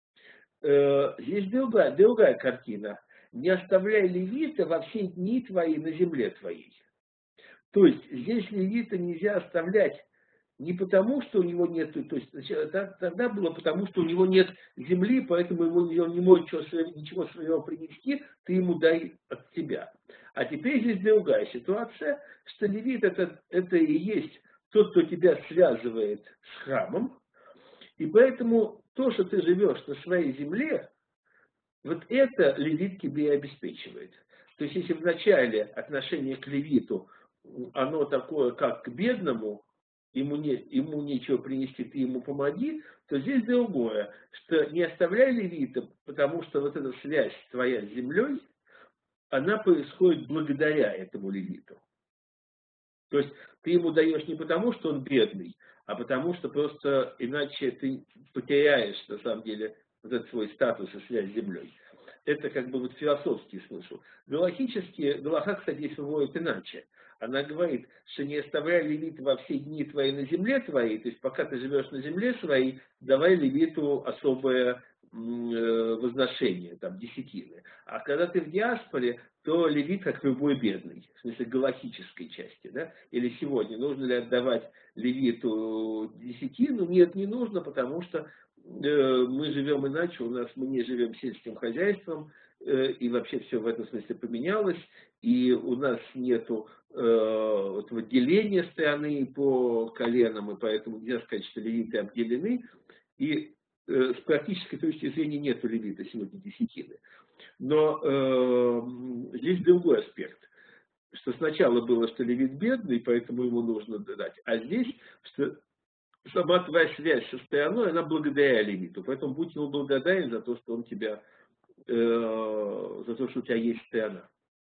э, здесь другая, другая картина. «Не оставляй левита во все дни твои на земле твоей». То есть здесь левита нельзя оставлять не потому, что у него нет, то есть тогда было потому, что у него нет земли, поэтому ему, он не может ничего своего, ничего своего принести, ты ему дай от себя. А теперь здесь другая ситуация, что левит это, это и есть тот, кто тебя связывает с храмом, и поэтому то, что ты живешь на своей земле, вот это левит тебе и обеспечивает. То есть если в начале отношение к левиту, оно такое, как к бедному, ему, не, ему нечего принести, ты ему помоги, то здесь другое, что не оставляй левита, потому что вот эта связь твоя с землей, она происходит благодаря этому левиту. То есть ты ему даешь не потому, что он бедный, а потому что просто иначе ты потеряешь, на самом деле, вот этот свой статус и связь с землей. Это как бы вот философский смысл. Галахически, Галаха, кстати, здесь выводит иначе. Она говорит, что не оставляй левита во все дни твои на земле твоей, то есть пока ты живешь на земле своей, давай левиту особое возношение, там, десятины. А когда ты в диаспоре, то левит как любой бедный, в смысле галахической части, да? Или сегодня, нужно ли отдавать левиту десятину? Нет, не нужно, потому что э, мы живем иначе, у нас мы не живем сельским хозяйством, э, и вообще все в этом смысле поменялось, и у нас нету э, этого деления страны по коленам, и поэтому нельзя сказать, что левиты обделены, и с практической точки зрения нету левита сегодня десятины. Но э, здесь другой аспект, что сначала было, что левит бедный, поэтому ему нужно дать, а здесь, что сама твоя связь со страной, она благодаря левиту, поэтому будь ему благодарен за то, что он тебя, э, за то, что у тебя есть страна.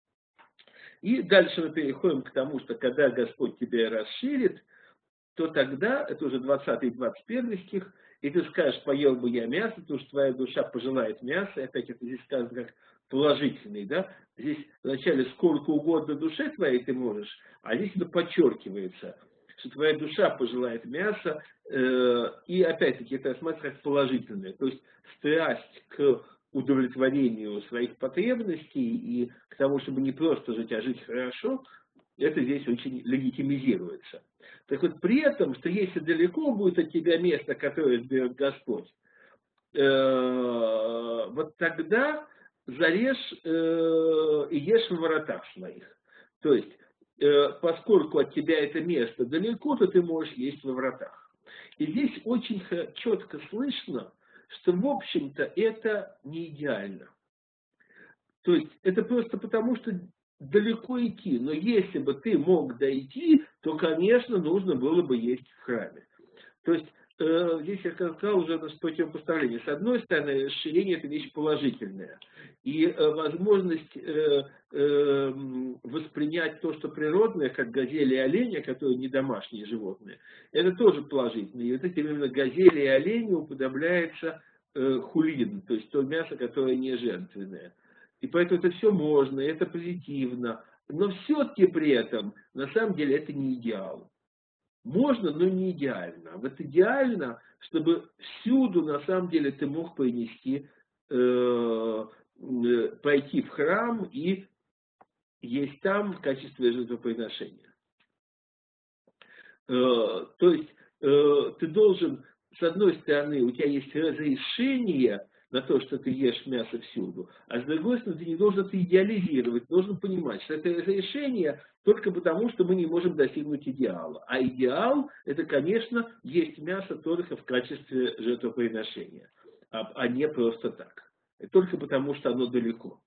И дальше мы переходим к тому, что когда Господь тебя расширит, то тогда, это уже двадцатый и двадцать первый стих, и ты скажешь, поел бы я мясо, потому что твоя душа пожелает мяса, и опять это здесь сказано как положительный, да, здесь вначале сколько угодно душе твоей ты можешь, а здесь это подчеркивается, что твоя душа пожелает мяса, э, и опять-таки это рассматривается как положительное, то есть страсть к удовлетворению своих потребностей и к тому, чтобы не просто жить, а жить хорошо, это здесь очень легитимизируется. Так вот, при этом, что если далеко будет от тебя место, которое сберет Господь, э, вот тогда зарежь э, и ешь в воротах своих. То есть, э, поскольку от тебя это место далеко, то ты можешь есть во вратах. И здесь очень четко слышно, что, в общем-то, это не идеально. То есть, это просто потому, что далеко идти, но если бы ты мог дойти, то, конечно, нужно было бы есть в храме. То есть э, здесь я сказал уже на противопоставление. С одной стороны, расширение – это вещь положительная. И э, возможность э, э, воспринять то, что природное, как газели и оленя, которые не домашние животные, это тоже положительно. И вот этим именно газели и оленю уподобляется э, хулин, то есть то мясо, которое не жертвенное. И поэтому это все можно, это позитивно. Но все-таки при этом, на самом деле, это не идеал. Можно, но не идеально. Вот идеально, чтобы всюду, на самом деле, ты мог принести, э, э, пойти в храм и есть там в качестве жертвоприношения. Э, то есть э, ты должен, с одной стороны, у тебя есть разрешение на то, что ты ешь мясо всюду, а с другой стороны, ты не должен это идеализировать, должен понимать, что это разрешение только потому, что мы не можем достигнуть идеала. А идеал – это, конечно, есть мясо только в качестве жертвоприношения, а, а не просто так. Это только потому, что оно далеко.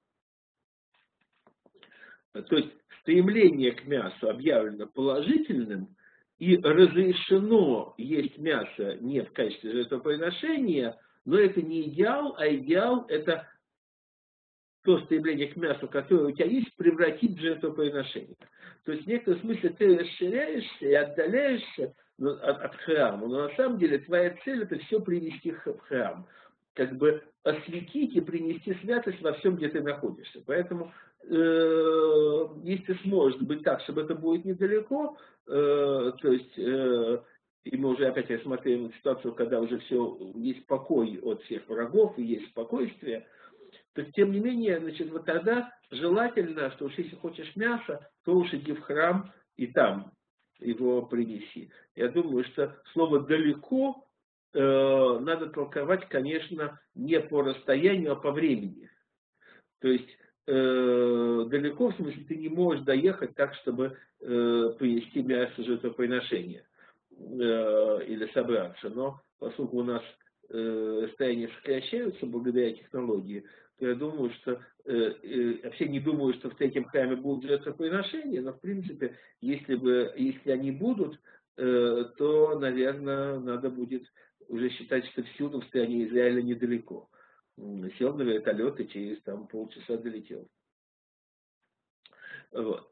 То есть стремление к мясу объявлено положительным, и разрешено есть мясо не в качестве жертвоприношения, но это не идеал, а идеал – это то стремление к мясу, которое у тебя есть, превратить в жертвоприношение. То есть в некотором смысле ты расширяешься и отдаляешься от, от храма, но на самом деле твоя цель – это все привести в храм. Как бы осветить и принести святость во всем, где ты находишься. Поэтому, э, если сможешь быть так, чтобы это будет недалеко, э, то есть, э, и мы уже опять рассмотрим ситуацию, когда уже все, есть покой от всех врагов и есть спокойствие, то тем не менее, значит, вот тогда желательно, что уж если хочешь мясо, то уж иди в храм и там его принеси. Я думаю, что слово «далеко» э, надо толковать, конечно, не по расстоянию, а по времени. То есть э, далеко, в смысле, ты не можешь доехать так, чтобы э, принести мясо жертвоприношения э, или собраться. Но поскольку у нас э, расстояния сокращаются благодаря технологии, то я думаю, что э, э, вообще не думаю, что в третьем храме будут жертвоприношения, но в принципе, если бы, если они будут, э, то, наверное, надо будет уже считать, что всюду в стране Израиля недалеко. Сел на вертолет и через там полчаса долетел. Вот.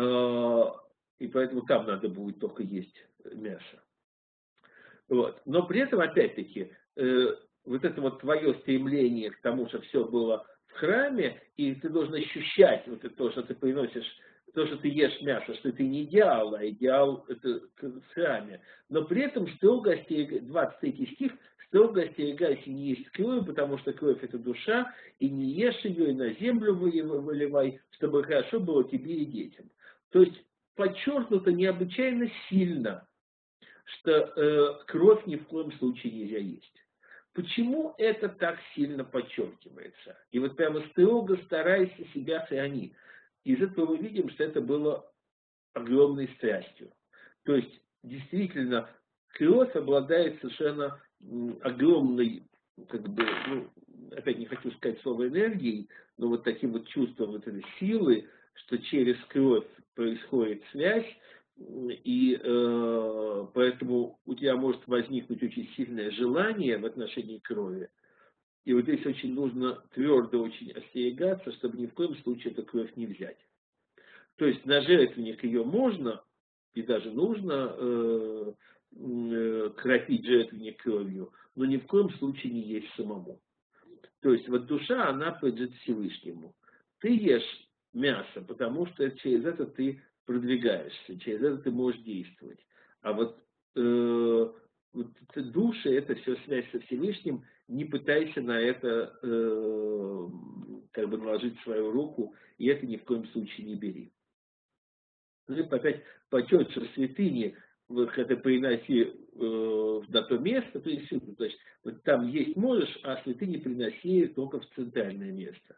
И поэтому там надо будет только есть мясо. Вот. Но при этом, опять-таки, вот это вот твое стремление к тому, что все было в храме, и ты должен ощущать вот это, то, что ты приносишь, то, что ты ешь мясо, что это не идеал, а идеал это в храме. Но при этом строго остерегайся, двадцать третий стих, строго остерегайся не есть кровь, потому что кровь это душа, и не ешь ее, и на землю выливай, чтобы хорошо было тебе и детям. То есть подчеркнуто необычайно сильно, что э, кровь ни в коем случае нельзя есть. Почему это так сильно подчеркивается? И вот прямо строго старайся себя хранить. Из этого мы видим, что это было огромной страстью. То есть, действительно, кровь обладает совершенно огромной, как бы, ну, опять не хочу сказать слово энергией, но вот таким вот чувством вот этой силы, что через кровь происходит связь, и э, поэтому у тебя может возникнуть очень сильное желание в отношении крови. И вот здесь очень нужно твердо очень остерегаться, чтобы ни в коем случае эту кровь не взять. То есть на жертвенник ее можно и даже нужно э, э, кропить жертвенник кровью, но ни в коем случае не есть самому. То есть вот душа, она принадлежит Всевышнему. Ты ешь мясо, потому что через это ты продвигаешься, через это ты можешь действовать. А вот, э, вот души, это все связь со Всевышним, не пытайся на это э, как бы наложить свою руку, и это ни в коем случае не бери. Ну и опять подчеркнуть, что святыни, вот, когда приноси э, на то место, то есть, то есть вот там есть можешь, а святыни приноси только в центральное место.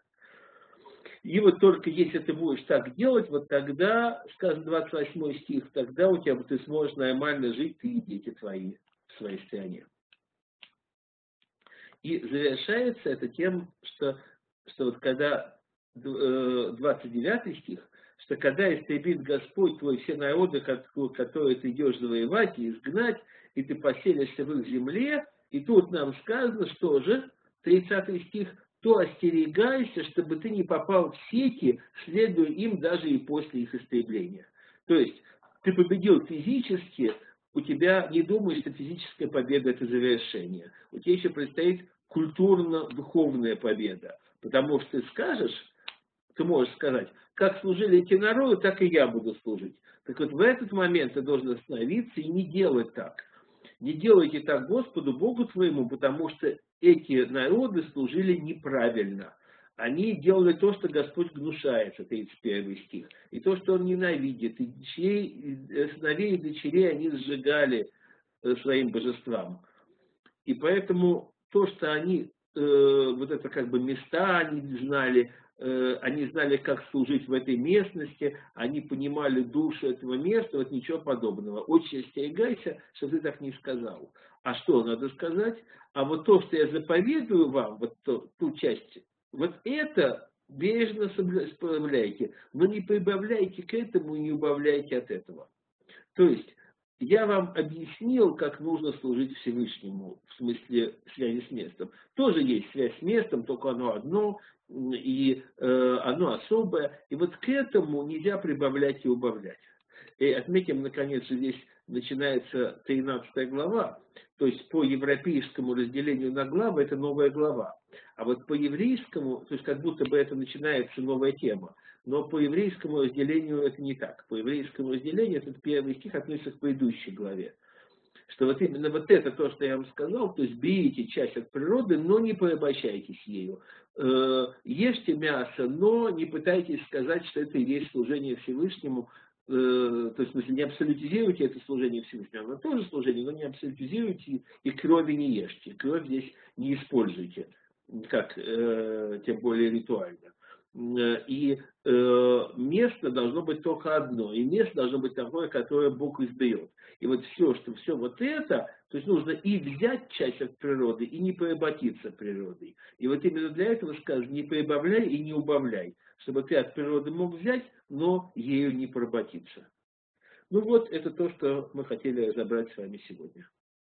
И вот только если ты будешь так делать, вот тогда, сказано двадцать восьмой стих, тогда у тебя ты сможешь нормально жить, ты и дети твои в своей стране. И завершается это тем, что, что вот когда двадцать девятый стих, что когда истребит Господь твой все народы, которые ты идешь завоевать и изгнать, и ты поселишься в их земле, и тут нам сказано, что же, тридцатый стих, то остерегайся, чтобы ты не попал в сети, следуя им даже и после их истребления. То есть, ты победил физически, у тебя, не думай, что физическая победа это завершение. У тебя еще предстоит культурно-духовная победа. Потому что ты скажешь, ты можешь сказать, как служили эти народы, так и я буду служить. Так вот, в этот момент ты должен остановиться и не делать так. Не делайте так Господу, Богу твоему, потому что эти народы служили неправильно. Они делали то, что Господь гнушается, тридцать первый стих, и то, что Он ненавидит. И дочерей, и сыновей и дочерей они сжигали своим божествам. И поэтому то, что они, э, вот это как бы места они знали, э, они знали, как служить в этой местности, они понимали душу этого места, вот ничего подобного. Очень остерегайся, что ты так не сказал. А что надо сказать? А вот то, что я заповедую вам, вот то, ту часть, вот это бережно соблюдайте, но не прибавляйте к этому и не убавляйте от этого. То есть, я вам объяснил, как нужно служить Всевышнему, в смысле связи с местом. Тоже есть связь с местом, только оно одно, и э, оно особое. И вот к этому нельзя прибавлять и убавлять. И отметим, наконец, что здесь начинается тринадцатая глава. То есть по европейскому разделению на главы это новая глава. А вот по еврейскому, то есть как будто бы это начинается новая тема. Но по еврейскому разделению это не так. По еврейскому разделению этот первый стих относится к предыдущей главе. Что вот именно вот это то, что я вам сказал, то есть берите часть от природы, но не порабощайтесь ею. Э, ешьте мясо, но не пытайтесь сказать, что это и есть служение Всевышнему. Э, то есть, в смысле, не абсолютизируйте это служение Всевышнему. Оно тоже служение, но не абсолютизируйте и крови не ешьте. Кровь здесь не используйте, как, э, тем более ритуально. И э, место должно быть только одно. И место должно быть такое, которое Бог издает. И вот все, что все вот это, то есть нужно и взять часть от природы, и не поработиться природой. И вот именно для этого сказано, не прибавляй и не убавляй. Чтобы ты от природы мог взять, но ею не поработиться. Ну вот, это то, что мы хотели разобрать с вами сегодня.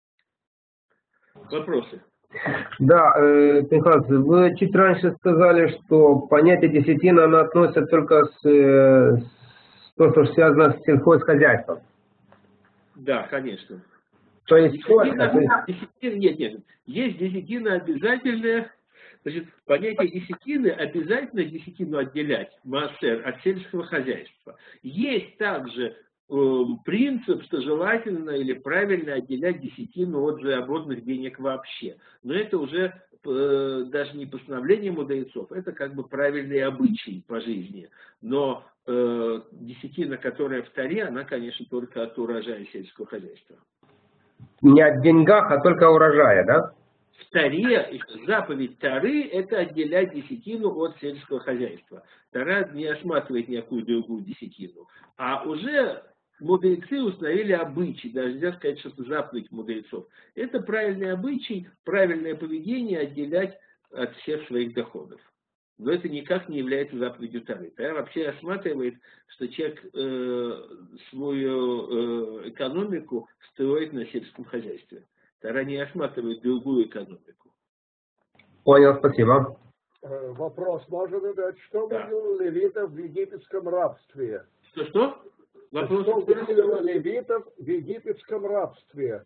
Вопросы? Да, э, Пинхас, вы чуть раньше сказали, что понятие десятина, оно относится только с, э, с то, что связано с сельхозхозяйством. Да, конечно. То есть, десятина, то есть... десятина, нет, нет, есть десятина обязательная. Значит, понятие десятины обязательно десятину отделять, маасер, от сельского хозяйства. Есть также принцип, что желательно или правильно отделять десятину от заработанных денег вообще. Но это уже э, даже не постановление мудрецов, это как бы правильный обычай по жизни. Но э, десятина, которая в Торе, она, конечно, только от урожая сельского хозяйства. Не от деньгах, а только урожая, да? В Торе, заповедь Торы, это отделять десятину от сельского хозяйства. Тора не осматривает никакую другую десятину. А уже мудрецы установили обычай, даже нельзя сказать, что это заповедь мудрецов. Это правильный обычай, правильное поведение отделять от всех своих доходов. Но это никак не является заповедью Торы. Тора вообще рассматривает, что человек э, свою э, экономику строит на сельском хозяйстве. Тора не рассматривает другую экономику. Понял, спасибо. Вопрос можно задать. Что Да. было левитов в египетском рабстве? Что-что? Вопрос. Что было левитов в египетском рабстве?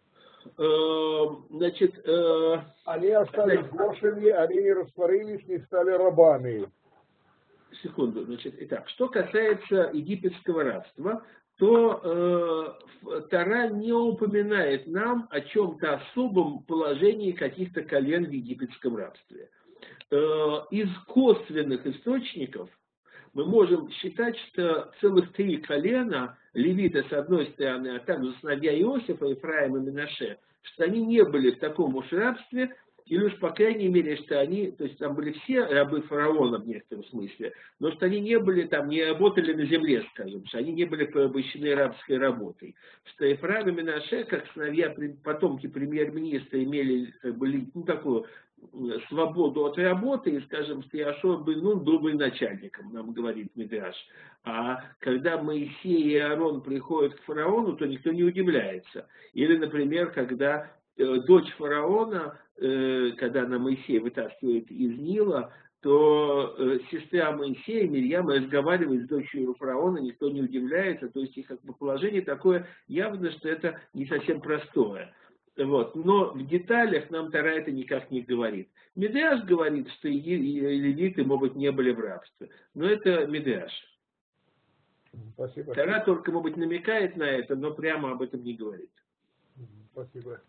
Э, значит, э, Они остались гошами, они не растворились, не стали рабами. секунду. Значит, итак, что касается египетского рабства, то э, Тора не упоминает нам о чем-то особом положении каких-то колен в египетском рабстве. Э, из косвенных источников мы можем считать, что целых три колена, левиты с одной стороны, а также сыновья Иосифа, Ефраим и Менаше, что они не были в таком уж рабстве, или уж по крайней мере, что они, то есть там были все рабы фараона в некотором смысле, но что они не были там, не работали на земле, скажем, что они не были порабощены рабской работой. Что Ефраим и Менаше, как сыновья, потомки премьер-министра, имели как бы, ну, такую свободу от работы и, скажем, с Яшуа бен Нун был бы начальником, нам говорит Мидраш. А когда Моисей и Аарон приходят к фараону, то никто не удивляется. Или, например, когда э, дочь фараона, э, когда она Моисея вытаскивает из Нила, то э, сестра Моисея, Мирьям, разговаривает с дочерью фараона, никто не удивляется. То есть их как бы положение такое явно, что это не совсем простое. Вот. Но в деталях нам Тора это никак не говорит. Мидраш говорит, что и левиты, может быть, не были в рабстве. Но это Мидраш. Спасибо. Тора только, может быть, намекает на это, но прямо об этом не говорит. Спасибо.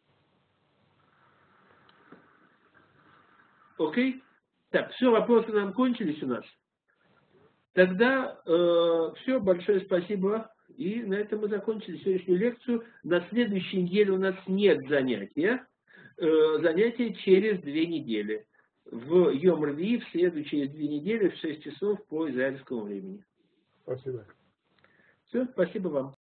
Окей? Так, все, вопросы нам кончились у нас. Тогда э, все, большое спасибо. И на этом мы закончили сегодняшнюю лекцию. На следующей неделе у нас нет занятия. Э, занятие через две недели. В Йом-Рви, в среду через две недели, в шесть часов по израильскому времени. Спасибо. Все, спасибо вам.